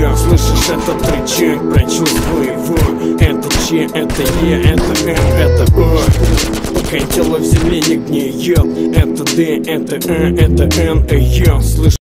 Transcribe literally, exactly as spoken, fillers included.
Е, слышишь этот рычаг, прочувствуй его. Это Ч, это Е, это М, это О. Пока тело в земле не гниет. Это Д, это Э, это Н, Э, Е. Слышишь?